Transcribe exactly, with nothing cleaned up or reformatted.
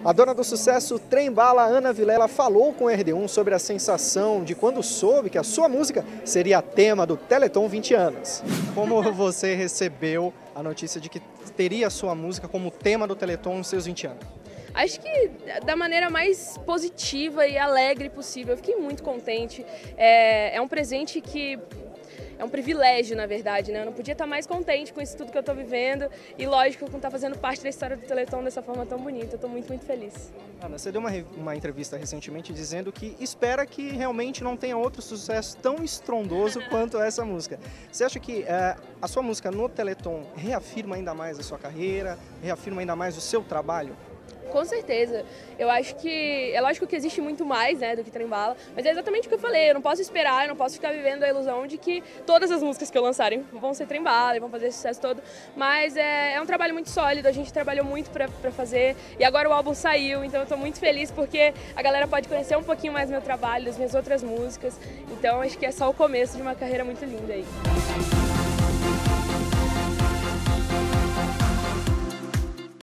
A dona do sucesso Trem Bala, Ana Vilela, falou com o R D um sobre a sensação de quando soube que a sua música seria tema do Teleton vinte anos. Como você recebeu a notícia de que teria a sua música como tema do Teleton nos seus vinte anos? Acho que da maneira mais positiva e alegre possível. Eu fiquei muito contente. É, é um presente que... É um privilégio, na verdade, né? Eu não podia estar mais contente com isso tudo que eu estou vivendo e, lógico, com estar fazendo parte da história do Teleton dessa forma tão bonita. Eu estou muito, muito feliz. Ana, você deu uma, uma entrevista recentemente dizendo que espera que realmente não tenha outro sucesso tão estrondoso quanto essa música. Você acha que é, a sua música no Teleton reafirma ainda mais a sua carreira, reafirma ainda mais o seu trabalho? Com certeza. Eu acho que, é lógico que existe muito mais, né, do que Trem Bala, mas é exatamente o que eu falei, eu não posso esperar, eu não posso ficar vivendo a ilusão de que todas as músicas que eu lançarem vão ser Trem Bala e vão fazer esse sucesso todo, mas é, é um trabalho muito sólido, a gente trabalhou muito pra, pra fazer e agora o álbum saiu, então eu tô muito feliz porque a galera pode conhecer um pouquinho mais do meu trabalho, das minhas outras músicas, então acho que é só o começo de uma carreira muito linda aí.